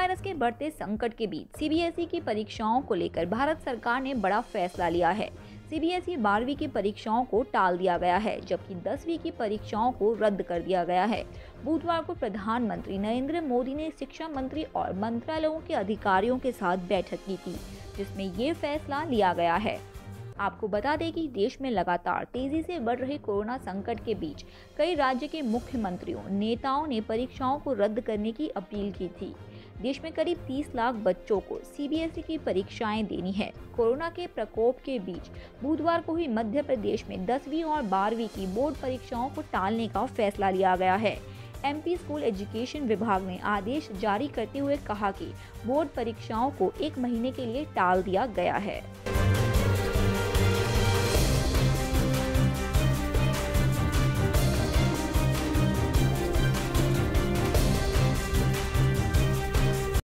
Virus के बढ़ते संकट के बीच सीबीएसई की परीक्षाओं को लेकर भारत सरकार ने बड़ा फैसला लिया है। सीबीएसई 12वीं की परीक्षाओं को टाल दिया गया है, जबकि 10वीं की परीक्षाओं को रद्द कर दिया गया है। बुधवार को प्रधानमंत्री नरेंद्र मोदी ने शिक्षा मंत्री और मंत्रालयों के अधिकारियों के साथ बैठक की थी, जिसमें ये फैसला लिया गया है। आपको बता दें कि देश में लगातार तेजी से बढ़ रहे कोरोना संकट के बीच कई राज्य के मुख्यमंत्रियों, नेताओं ने परीक्षाओं को रद्द करने की अपील की थी। देश में करीब 30 लाख बच्चों को सीबीएसई की परीक्षाएं देनी है। कोरोना के प्रकोप के बीच बुधवार को ही मध्य प्रदेश में 10वीं और 12वीं की बोर्ड परीक्षाओं को टालने का फैसला लिया गया है। एमपी स्कूल एजुकेशन विभाग ने आदेश जारी करते हुए कहा कि बोर्ड परीक्षाओं को 1 महीने के लिए टाल दिया गया है।